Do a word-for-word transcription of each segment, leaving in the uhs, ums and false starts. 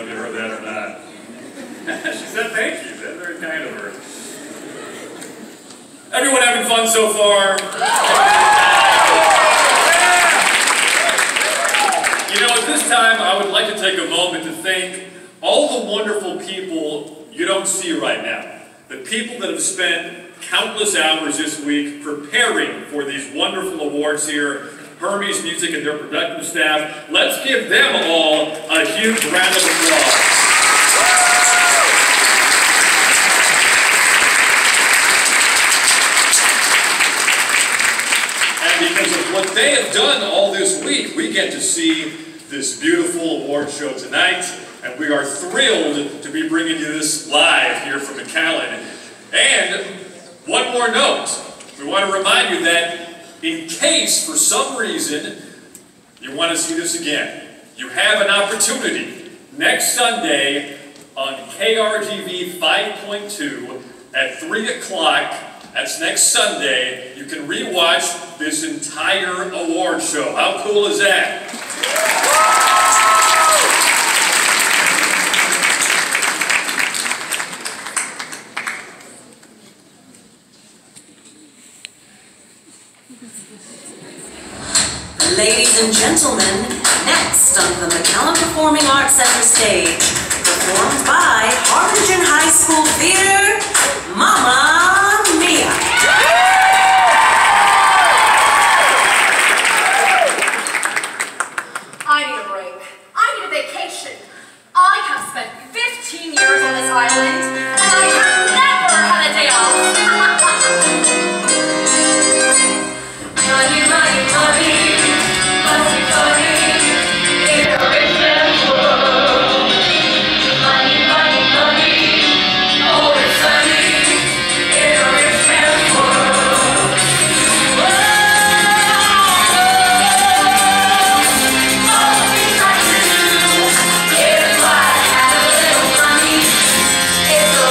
if you heard that or not. She said thank you. That's very kind of her. Everyone having fun so far? You know, at this time, I would like to take a moment to thank all the wonderful people you don't see right now. The people that have spent countless hours this week preparing for these wonderful awards here. Hermes Music and their production staff. Let's give them all a huge round of applause. And because of what they have done all this week, we get to see this beautiful award show tonight. And we are thrilled to be bringing you this live here from McAllen. And one more note. We want to remind you that in case, for some reason, you want to see this again, you have an opportunity next Sunday on K R G V five point two at three o'clock. That's next Sunday. You can rewatch this entire award show. How cool is that? Ladies and gentlemen, next on the McAllen Performing Arts Center stage, performed by Harlingen High School Theater, Mamma Mia! I need a break. I need a vacation. I have spent fifteen years on this island, and I have never had a day off. Money, money, money. It's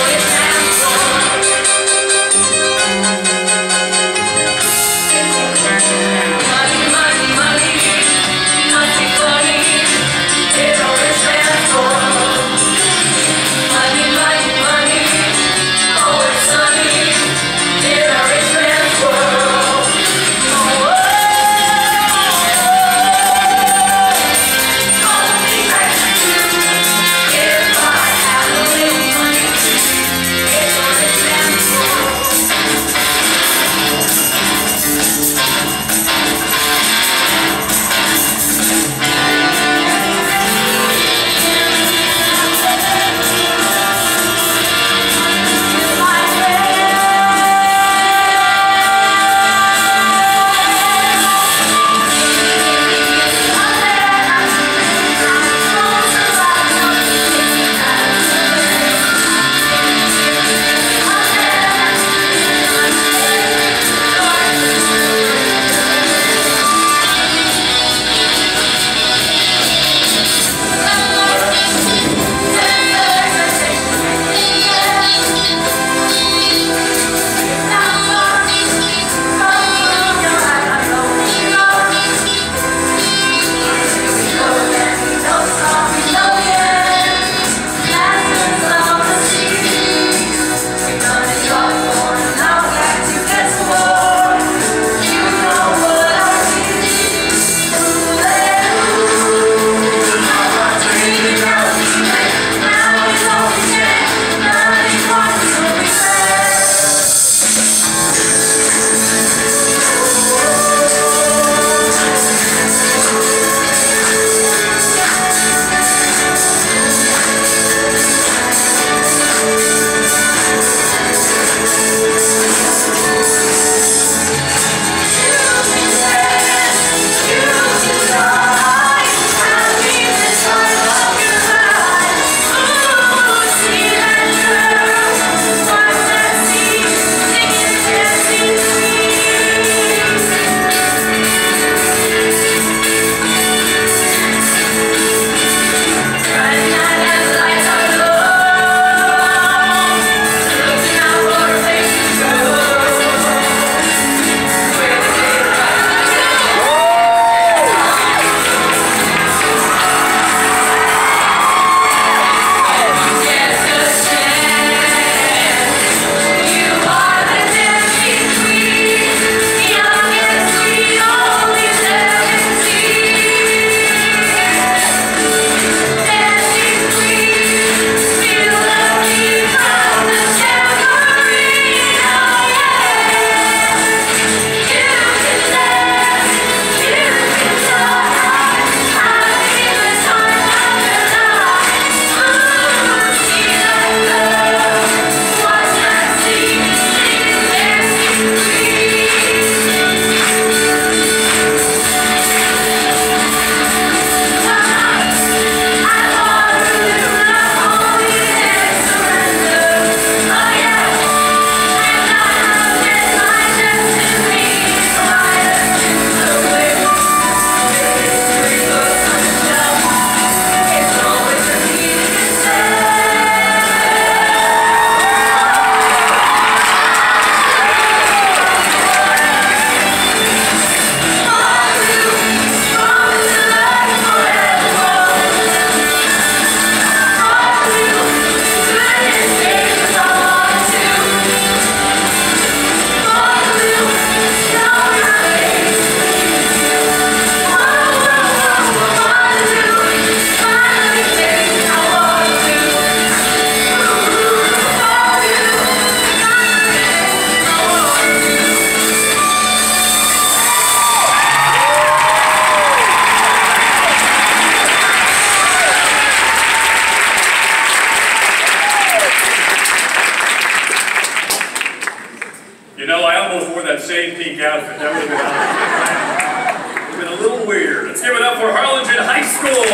outfit. That would have been, would have been a little weird. Let's give it up for Harlingen High School.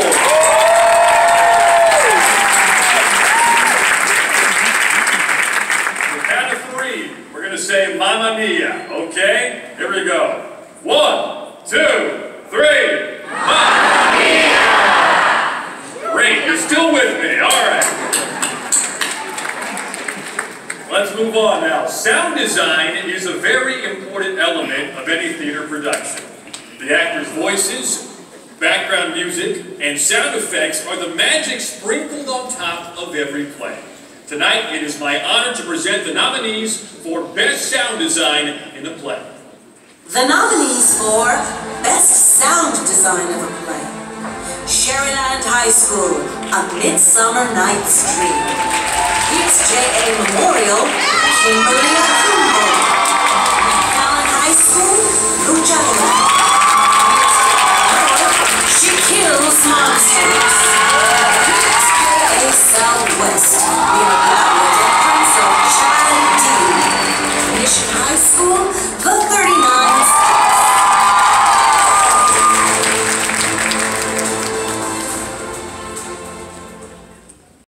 The count of three, we're going to say Mamma Mia, okay? Here we go. One, two, three. Mamma Mia! Great, you're still with me. All right. Let's move on now. Sound design is a very important element of any theater production. The actors' voices, background music, and sound effects are the magic sprinkled on top of every play. Tonight, it is my honor to present the nominees for Best Sound Design in a Play. The nominees for Best Sound Design of a Play. Sherryland High School, A Midsummer Night's Dream. Here's J A Memorial, Kimberly Akimbo. McAllen High School, Lucha Libre. She Kills Monsters.